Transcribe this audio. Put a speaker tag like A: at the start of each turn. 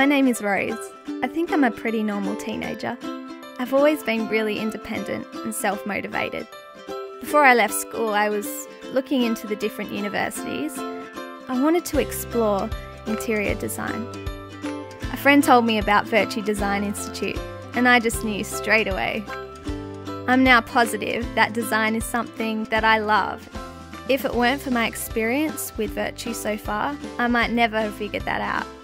A: My name is Rose. I think I'm a pretty normal teenager. I've always been really independent and self-motivated. Before I left school, I was looking into the different universities. I wanted to explore interior design. A friend told me about Virtu Design Institute, and I just knew straight away. I'm now positive that design is something that I love. If it weren't for my experience with Virtu so far, I might never have figured that out.